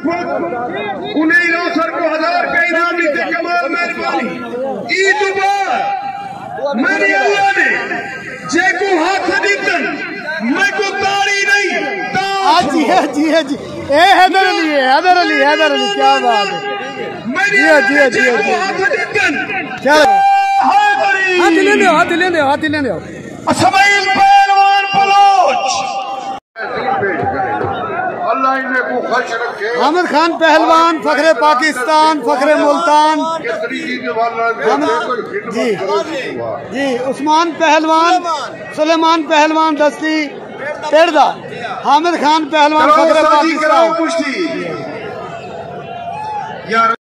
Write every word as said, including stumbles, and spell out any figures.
उन्हें सर को हजार का इनाम देते कमाल मेहरबानी ईद मुबारक मेरी अल्लाह ने जे को हाथ दीतन मैं को ताड़ी नहीं जी है जी है जी ए हैदर अली हैदर अली हैदर अली क्या बात है जी है जी है जी है क्या हाथ ले दो हाथ ले दो हाथ ले दो इसमाइल पहलवान बलोच अल्लाह इन्हें को खुश रखे। आमिर खान पहलवान फखरे पाकिस्तान फखरे मुल्तान जी जी उस्मान पहलवान सुलेमान पहलवान दस्ती पेड़दा हामिद खान पहलवान फखरे पाकिस्तान।